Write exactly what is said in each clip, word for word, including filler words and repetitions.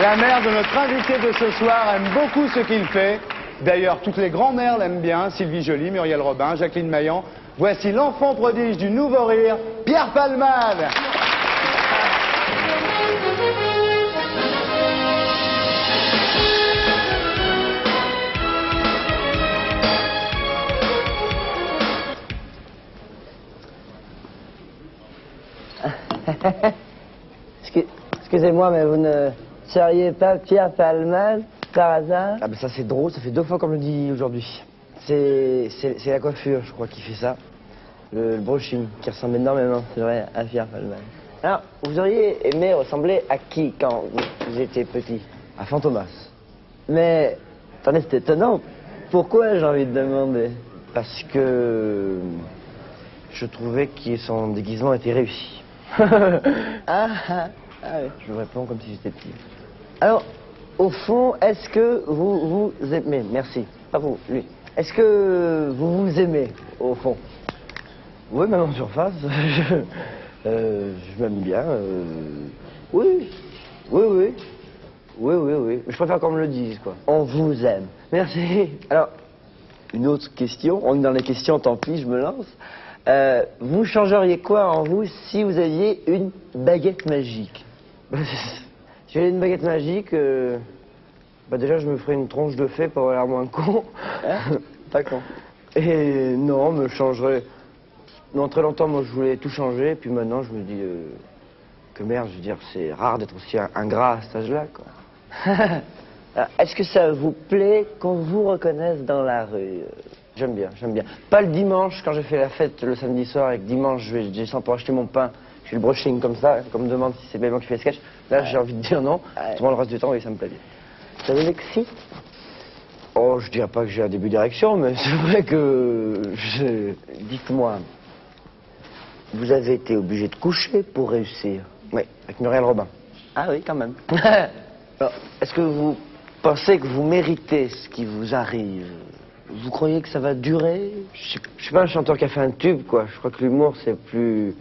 La mère de notre invité de ce soir aime beaucoup ce qu'il fait. D'ailleurs, toutes les grands-mères l'aiment bien. Sylvie Joly, Muriel Robin, Jacqueline Maillan. Voici l'enfant prodige du nouveau rire, Pierre Palmade. Excusez-moi, mais vous ne seriez pas Pierre Palmade, par hasard? Ah ben ça c'est drôle, ça fait deux fois qu'on me le dit aujourd'hui. C'est la coiffure, je crois, qui fait ça. Le, le brushing, qui ressemble énormément, c'est vrai, à Pierre Palmade. Alors, vous auriez aimé ressembler à qui quand vous étiez petit? À Fantomas. Mais, attendez, c'est étonnant. Pourquoi, j'ai envie de demander? Parce que je trouvais que son déguisement était réussi. ah, ah, ah oui. Je vous réponds comme si j'étais petit. Alors, au fond, est-ce que vous vous aimez? Merci. Pas vous, lui. Est-ce que vous vous aimez, au fond? Oui, même en surface. je euh, je m'aime bien. Euh... Oui, oui, oui. Oui, oui, oui. Je préfère qu'on me le dise, quoi. On vous aime. Merci. Alors, une autre question. On est dans les questions, tant pis, je me lance. Euh, vous changeriez quoi en vous si vous aviez une baguette magique? Si j'avais une baguette magique, euh, bah déjà je me ferais une tronche de fée pour avoir l'air moins con. Hein? Pas con. Et non, me changerais. Non, très longtemps, moi je voulais tout changer, puis maintenant je me dis euh, que merde, je veux dire, c'est rare d'être aussi ingrat à cet âge-là, quoi. Est-ce que ça vous plaît qu'on vous reconnaisse dans la rue? J'aime bien, j'aime bien. Pas le dimanche, quand j'ai fait la fête le samedi soir, et que dimanche, je vais descends pour acheter mon pain, je fais le brushing comme ça, qu'on me demande si c'est bien moi qui fais le sketch. Là, ouais. J'ai envie de dire non. Ouais. Tout le reste du temps, oui, ça me plaît bien. Ça vous excite? Oh, je dirais pas que j'ai un début d'érection, mais c'est vrai que... Je... Dites-moi, vous avez été obligé de coucher pour réussir? Oui, avec Muriel Robin. Ah oui, quand même. Est-ce que vous pensez que vous méritez ce qui vous arrive? Vous croyez que ça va durer? Je ne suis pas un chanteur qui a fait un tube, quoi. Je crois que l'humour, c'est plus...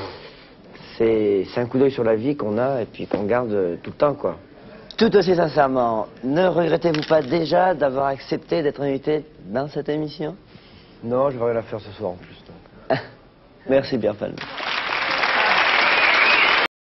C'est un coup d'œil sur la vie qu'on a et puis qu'on garde tout le temps, quoi. Tout aussi sincèrement, ne regrettez-vous pas déjà d'avoir accepté d'être invité dans cette émission? Non, je vais rien la faire ce soir en plus. Donc. Merci, Pierre Palmade.